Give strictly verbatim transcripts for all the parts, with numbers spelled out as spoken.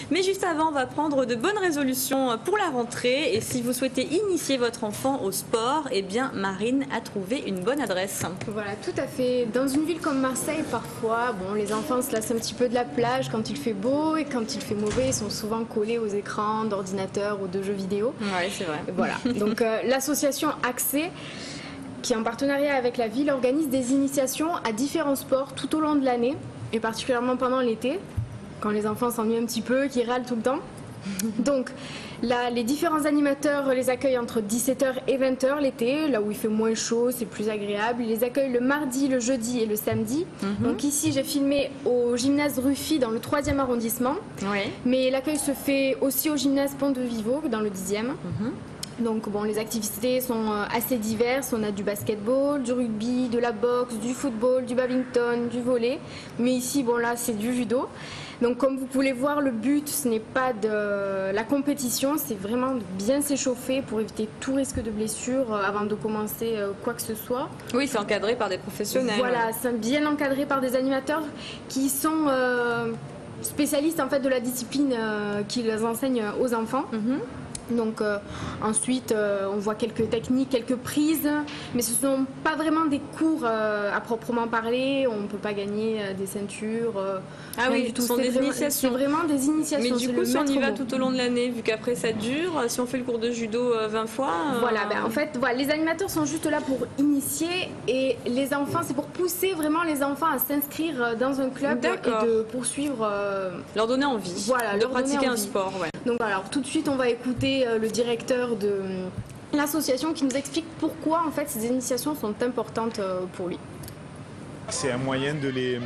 Mais juste avant, on va prendre de bonnes résolutions pour la rentrée. Et si vous souhaitez initier votre enfant au sport, eh bien Marine a trouvé une bonne adresse. Voilà, tout à fait. Dans une ville comme Marseille, parfois, bon, les enfants se lassent un petit peu de la plage quand il fait beau, et quand il fait mauvais, ils sont souvent collés aux écrans d'ordinateur ou de jeux vidéo. Oui, c'est vrai. Voilà. Donc euh, l'association Accès, qui est en partenariat avec la ville, organise des initiations à différents sports tout au long de l'année, et particulièrement pendant l'été, quand les enfants s'ennuient un petit peu, qu'ils râlent tout le temps. Donc là, les différents animateurs les accueillent entre dix-sept heures et vingt heures l'été, là où il fait moins chaud, c'est plus agréable. Ils les accueillent le mardi, le jeudi et le samedi. Mm-hmm. Donc ici, j'ai filmé au gymnase Ruffi dans le troisième arrondissement. Oui. Mais l'accueil se fait aussi au gymnase Pont de Vivo dans le dixième. Mm-hmm. Donc bon, les activités sont assez diverses. On a du basketball, du rugby, de la boxe, du football, du badminton, du volley. Mais ici, bon là, c'est du judo. Donc comme vous pouvez voir, le but, ce n'est pas de la compétition, c'est vraiment de bien s'échauffer pour éviter tout risque de blessure avant de commencer quoi que ce soit. Oui, c'est encadré par des professionnels. Voilà, c'est bien encadré par des animateurs qui sont euh, spécialistes en fait de la discipline euh, qu'ils enseignent aux enfants. Mm-hmm. Donc euh, ensuite euh, on voit quelques techniques, quelques prises, mais ce ne sont pas vraiment des cours euh, à proprement parler. On ne peut pas gagner euh, des ceintures. Euh, ah oui, ce sont des vraiment, initiations. C'est vraiment des initiations. Mais du coup, si on y va tout au long de l'année, vu qu'après ça dure, si on fait le cours de judo vingt fois... Euh... Voilà, ben, en fait, voilà, les animateurs sont juste là pour initier, et les enfants, c'est pour pousser vraiment les enfants à s'inscrire dans un club et de poursuivre... Euh... Leur donner envie voilà, de pratiquer un sport. Ouais. Donc alors tout de suite, on va écouter le directeur de l'association qui nous explique pourquoi en fait ces initiations sont importantes pour lui. C'est un moyen de les,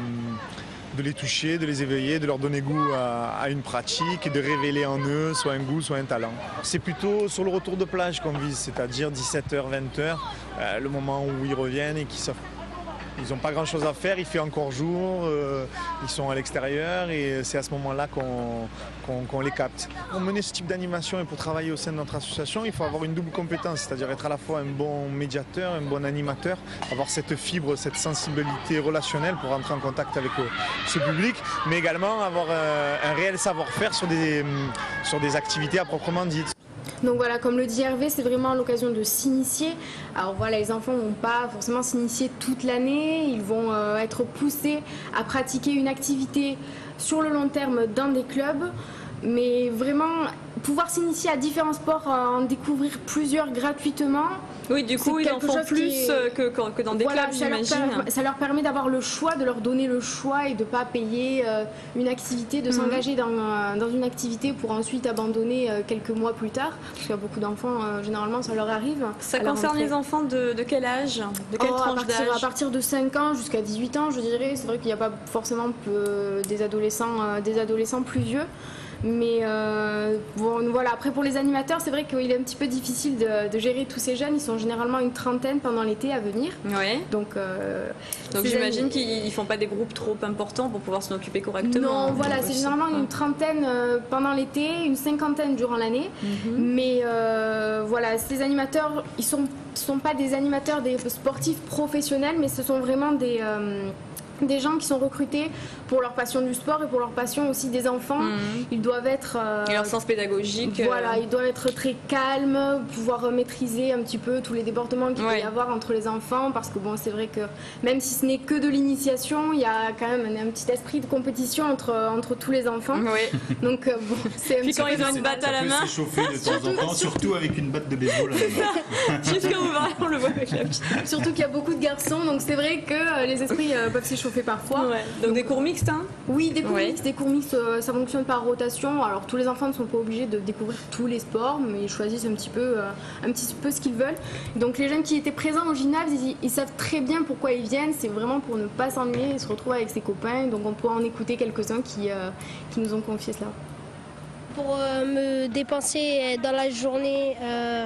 de les toucher, de les éveiller, de leur donner goût à, à une pratique et de révéler en eux soit un goût, soit un talent. C'est plutôt sur le retour de plage qu'on vise, c'est-à-dire dix-sept heures, vingt heures, euh, le moment où ils reviennent et qu'ils savent. Ils n'ont pas grand chose à faire, il fait encore jour, euh, ils sont à l'extérieur et c'est à ce moment-là qu'on qu'on, qu'on les capte. Pour mener ce type d'animation et pour travailler au sein de notre association, il faut avoir une double compétence, c'est-à-dire être à la fois un bon médiateur, un bon animateur, avoir cette fibre, cette sensibilité relationnelle pour entrer en contact avec euh, ce public, mais également avoir euh, un réel savoir-faire sur des, sur des activités à proprement dites. Donc voilà, comme le dit Hervé, c'est vraiment l'occasion de s'initier. Alors voilà, les enfants ne vont pas forcément s'initier toute l'année, ils vont euh, être poussés à pratiquer une activité sur le long terme dans des clubs, mais vraiment pouvoir s'initier à différents sports, en découvrir plusieurs gratuitement. Oui, du coup, ils en font plus est... que, que dans des voilà, clubs, j'imagine. Ça leur permet d'avoir le choix, de leur donner le choix et de ne pas payer euh, une activité, de mmh. s'engager dans, euh, dans une activité pour ensuite abandonner euh, quelques mois plus tard. Parce qu'il y a beaucoup d'enfants, euh, généralement, ça leur arrive. Ça concerne les enfants de, de quel âge? De quelle oh, tranche d'âge? À partir de cinq ans jusqu'à dix-huit ans, je dirais. C'est vrai qu'il n'y a pas forcément euh, des, adolescents, euh, des adolescents plus vieux. Mais euh, bon, voilà, après pour les animateurs, c'est vrai qu'il est un petit peu difficile de, de gérer tous ces jeunes. Ils sont généralement une trentaine pendant l'été à venir. Ouais. Donc, euh, Donc j'imagine amis... qu'ils ne font pas des groupes trop importants pour pouvoir s'en occuper correctement. Non, voilà, c'est généralement une trentaine euh, pendant l'été, une cinquantaine durant l'année. Mm-hmm. Mais euh, voilà, ces animateurs, ils ne sont, sont pas des animateurs, des sportifs professionnels, mais ce sont vraiment des... Euh, des gens qui sont recrutés pour leur passion du sport et pour leur passion aussi des enfants. Mmh. Ils doivent être... Euh, et leur sens pédagogique. Voilà, euh... ils doivent être très calmes, pouvoir maîtriser un petit peu tous les débordements qu'il ouais. peut y avoir entre les enfants, parce que bon, c'est vrai que même si ce n'est que de l'initiation, il y a quand même un, un petit esprit de compétition entre, entre tous les enfants. Oui. Donc euh, bon, c'est un Puis quand ils ont une batte à la main... Ça peut s'échauffer de temps en temps, surtout avec une batte de baseball. Jusqu'à ouvrir, on le voit avec la petite. Surtout qu'il y a beaucoup de garçons, donc c'est vrai que les esprits euh, peuvent s'échauffer fait parfois. Ouais. Donc, donc des cours mixtes, hein? Oui, des cours ouais. mixtes. Des cours mixtes, euh, ça fonctionne par rotation. Alors tous les enfants ne sont pas obligés de découvrir tous les sports, mais ils choisissent un petit peu, euh, un petit peu ce qu'ils veulent. Donc les jeunes qui étaient présents au gymnase, ils, ils savent très bien pourquoi ils viennent. C'est vraiment pour ne pas s'ennuyer et se retrouver avec ses copains. Donc on peut en écouter quelques-uns qui, euh, qui nous ont confié cela. Pour euh, me dépenser dans la journée, euh,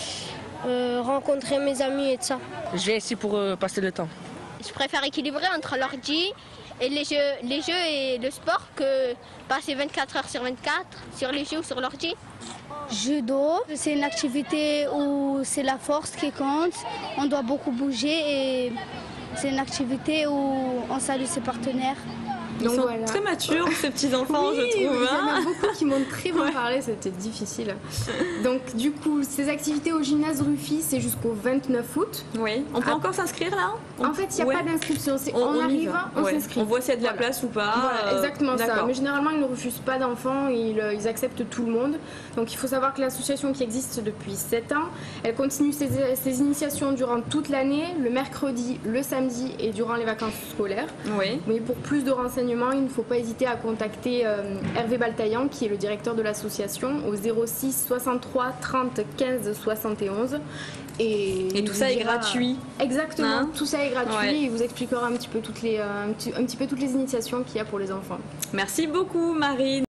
euh, rencontrer mes amis et tout ça. Je viens ici pour euh, passer le temps. Je préfère équilibrer entre l'ordi et les jeux, les jeux et le sport que passer vingt-quatre heures sur vingt-quatre sur les jeux ou sur l'ordi. Judo, c'est une activité où c'est la force qui compte. On doit beaucoup bouger et c'est une activité où on salue ses partenaires. Ils Donc sont voilà. très matures, ces petits-enfants, Oui, je trouve. oui, il y en hein. a beaucoup qui m'ont très bien parlé, c'était difficile. Donc du coup, ces activités au gymnase Ruffi, c'est jusqu'au vingt-neuf août. Oui. On peut Ah. encore s'inscrire là on... En fait, il n'y a Ouais. pas d'inscription, c'est On, on, on y arrive, va. on Ouais. s'inscrit. On voit s'il y a de la Voilà. place ou pas. Voilà, euh, exactement ça. d'accord. Mais généralement, ils ne refusent pas d'enfants, ils, euh, ils acceptent tout le monde. Donc il faut savoir que l'association qui existe depuis sept ans, elle continue ses, ses initiations durant toute l'année, le mercredi, le samedi et durant les vacances scolaires. Oui. Mais pour plus de renseignements, il ne faut pas hésiter à contacter euh, Hervé Baltaillan, qui est le directeur de l'association, au zéro six soixante-trois trente quinze soixante et onze. Et, Et il tout vous ça est dira- gratuit. Exactement, Hein tout ça est gratuit Ouais. et il vous expliquera un petit peu toutes les, euh, un petit, un petit peu toutes les initiations qu'il y a pour les enfants. Merci beaucoup, Marine.